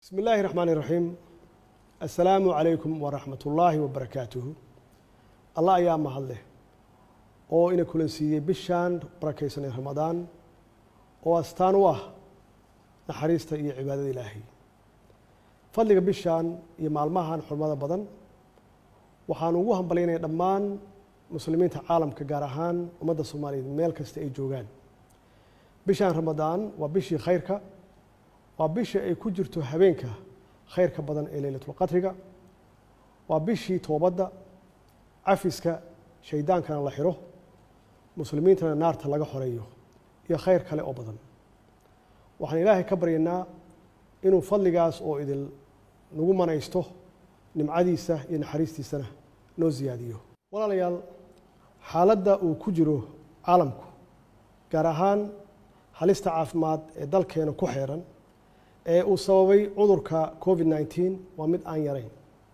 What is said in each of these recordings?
بسم الله الرحمن الرحيم. السلام عليكم ورحمة الله وبركاته. الله أيام محله أو إن كل سيء بشان بركيسن رمضان أو استانوه نحريست عبادة الله فضلك بشان يمالمها حرمة بدن وحانوهم بلينا دمان مسلمين عالم كجارهان ومدى الصومالي ملك استيجوجان بشان رمضان وبشي خيرك وبشي أي كجرتو هبينك خيرك بدن ليلة القدر وبشي توبدا عفسك شيطان كان الله حره مسلمين تنا النار تلاقى حريه يا خير كله أبدا وحن إلهي كبرينا إنه فضل جاس أو إذا نقوم أنا يسته نمعديسه ينحريستي سنة نوزياديه ولا ليال حالدا وكجرو عالمكو جارهان halista caafimaad ee dalkeena ku xeeran ee uu sababay cudurka COVID-19 waa mid aan yarayn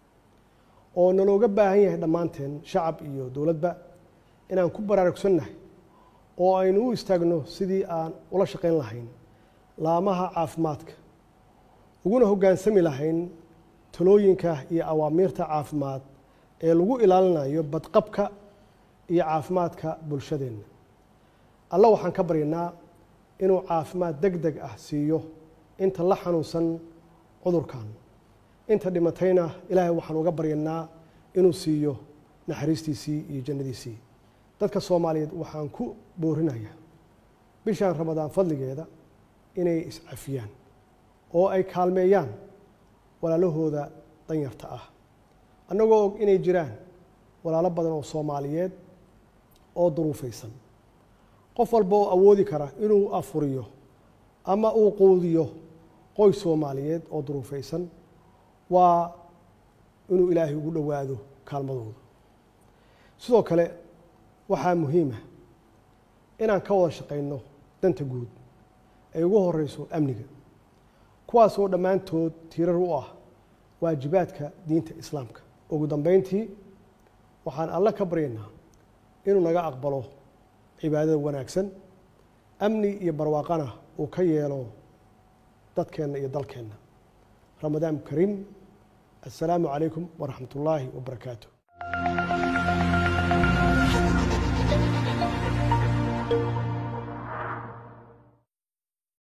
oo nalooga baahan yahay dhammaanteen shacab iyo dawladba inaan ku baraarugsannahay oo aynu u istaagno sidii aan ula shaqayn lahayn laamaha caafimaadka uguna hoggaansami lahayn talooyinka iyo awaamiirta caafimaad ee lagu ilaalinayo badqabka iyo caafimaadka bulshadeena alla waxaan ka baryaynaa inuu caafimaad degdeg ah siiyo inta la xanuunsan cudurkan inta dhimatayna ilaahay waxaan uga baryaynaa inuu siiyo naxariistiisii iyo jannadiisii dadka Soomaaliyeed waxaan ku boorinayaa bishaan Ramadaan fadligeeda inay iscafiyaan oo ay kaalmeeyaan walaalahooda danyarta ah annagoo og inay jiraan walaalo badan oo Soomaaliyeed oo duruufaysan qof walba oo awoodi kara inuu afuriyo ama uu quudiyo qoys Soomaaliyeed oo duruufaysan waa inuu Ilaahay ugu dhawaado kaalmadooda sidoo kale waxaa muhiim ah inaan ka wada shaqeyno danta guud ay ugu horeyso amniga kuwaas oo dhammaantood tiirar u ah waajibaadka diinta islaamka ugu dambeyntii waxaan alla ka baryaynaa inuu naga aqbalo cibaadada wanaagsan amni iyo barwaaqana uu ka yeelo dadkeena iyo dalkeena Ramadaan Kariim. Assalaamu calaykum wa rahmatullaahi wa barakaatuh.